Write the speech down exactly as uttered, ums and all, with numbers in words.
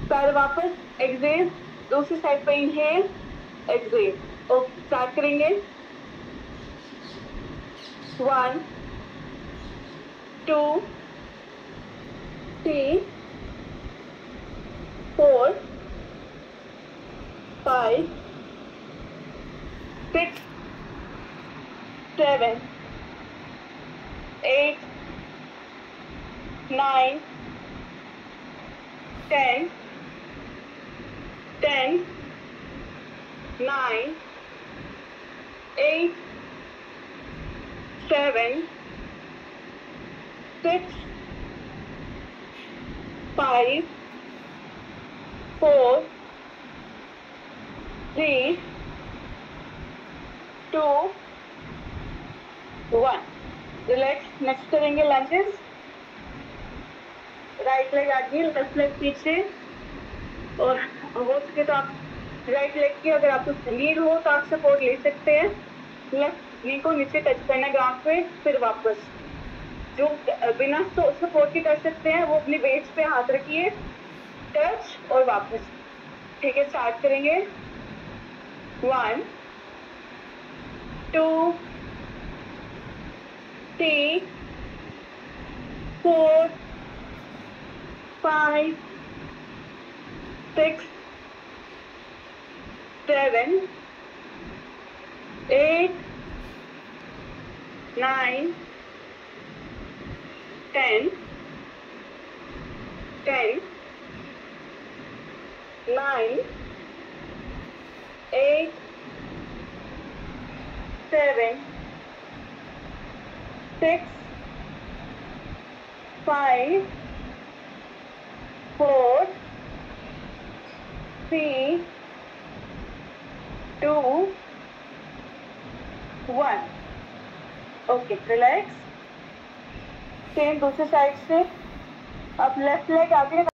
पैर वापस, एक्सेल, दूसरी साइड पे इनहेल, एक्सेल। ओके, स्टार्ट करेंगे। One, two, three, four, five, six, seven, eight, nine, ten, ten, nine, eight, seven, six, five, four, three, two, one. Relax. Next करेंगे lunges. Right leg आगे, left leg पीछे, और हो सके तो आप right leg की अगर आपको लीड हो तो आप सपोर्ट ले सकते हैं। लेफ्ट नी को नीचे टच करना ग्राउंड पे, फिर वापस। जो बिना सपोर्ट के कर सकते हैं वो अपने वेट्स पे हाथ रखिए, टच और वापस। ठीक है, स्टार्ट करेंगे। One, two, three, four, five, six, seven, eight, nine, ten, ten, nine, eight, seven, six, five, four, three, two, one. Okay, relax. Same दूसरी साइड से। अब लेफ्ट लेग आगे